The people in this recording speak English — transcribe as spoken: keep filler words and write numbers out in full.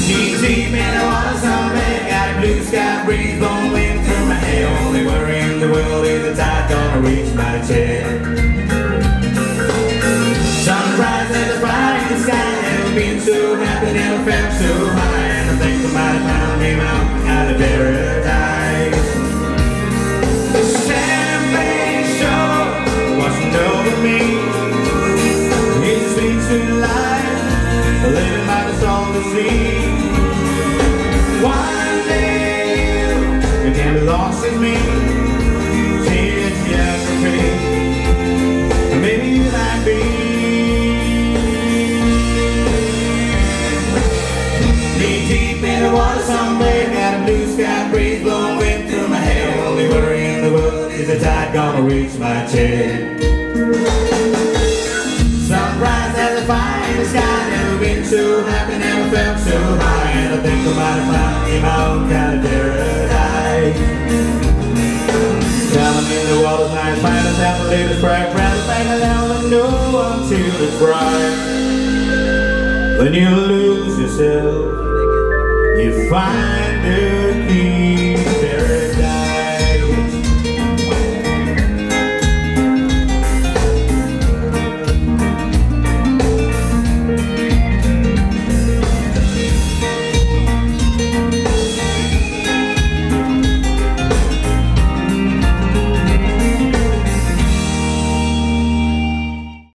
Knee deep in the water someday, got a blue sky breeze blowing through my hair. Only worry in the world is the tide gonna reach my chair. Sunrise and the fire in the sky, never been so happy, never felt so high. And I think I might have found him out out of paradise. The champagne shore wasn't over me. It's a sweet, sweet life, living by the salty sea. One day you can be lost in me. Change geography, maybe you might be. Knee deep in the water someday, got a blue sky breeze blowing through my hair. Only worry in the world is the tide gonna reach my chair. Sunrise as a fire in the sky, never been so happy, never felt so high. And I think I might have found in my own kind of paradise. Down in the water's nice, find us out the latest crack, round the bank down the know until it's bright. When you lose yourself, you find it.